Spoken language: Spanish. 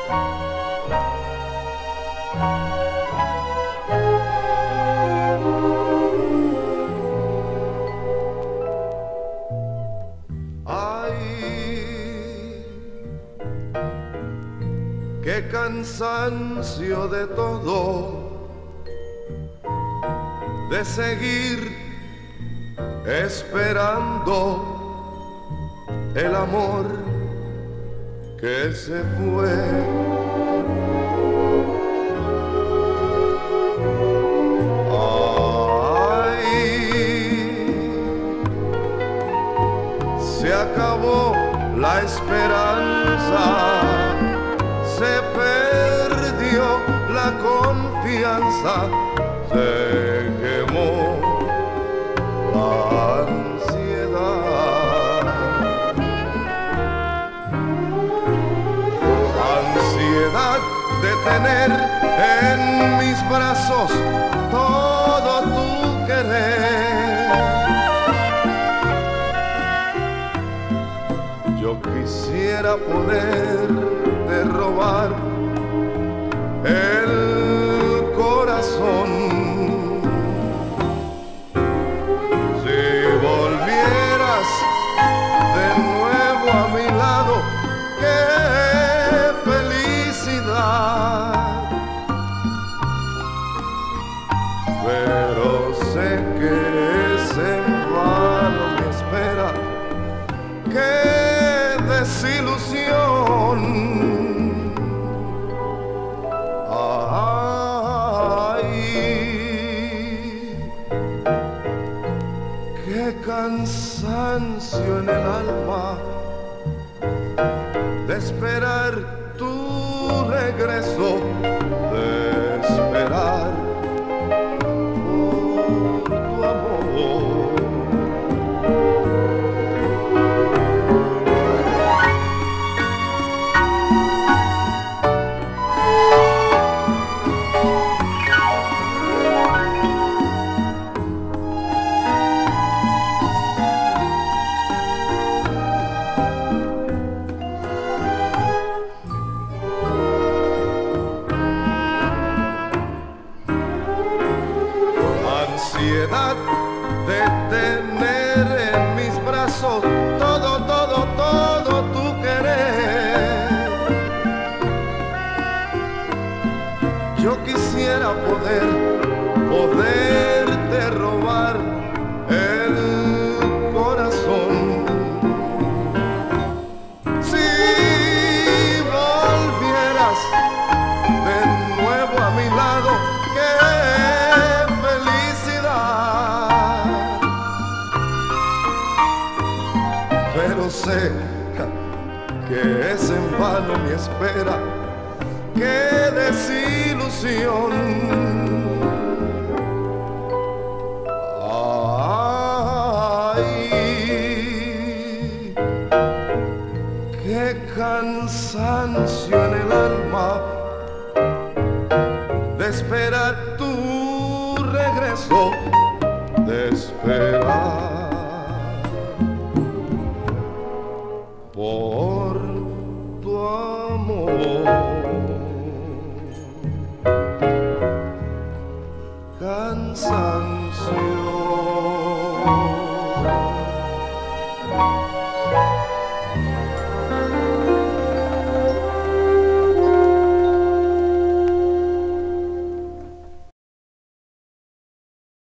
Qué cansancio de todo, de seguir esperando el amor que se fue. Ay, se acabó la esperanza, se perdió la confianza, se quemó la ansiedad. Ansiedad de tener en mis brazos todo tu querer. Yo quisiera poderte robar el corazón. Si volvieras de nuevo a mi lado, qué felicidad. Pero sé que es en vano mi espera, qué desilusión. Qué cansancio en el alma de esperar tu regreso, de esperar por tu amor. Ansiedad de tener en mis brazos todo, todo, todo tu querer. Yo quisiera poderte robar el corazón. Si volvieras de nuevo a mi lado, qué pero sé que es en vano mi espera, qué desilusión. Ay, qué cansancio en el alma de esperar tu regreso, de esperar por tu amor.